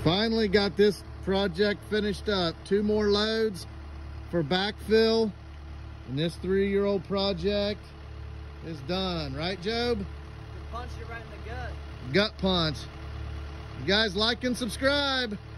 Finally got this project finished up. 2 more loads for backfill, and this 3-year-old project is done. Right, Job? You punched it right in the gut. Gut punch. You guys like and subscribe.